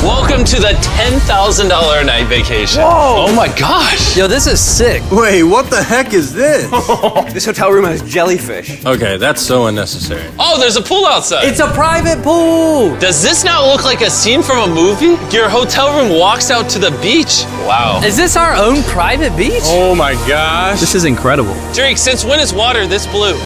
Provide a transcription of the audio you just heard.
Welcome to the $10,000 a night vacation. Whoa! Oh my gosh. Yo, this is sick. Wait, what the heck is this? This hotel room has jellyfish. Okay, that's so unnecessary. Oh, there's a pool outside. It's a private pool. Does this not look like a scene from a movie? Your hotel room walks out to the beach. Wow. Is this our own private beach? Oh my gosh. This is incredible. Drake, since when is water this blue?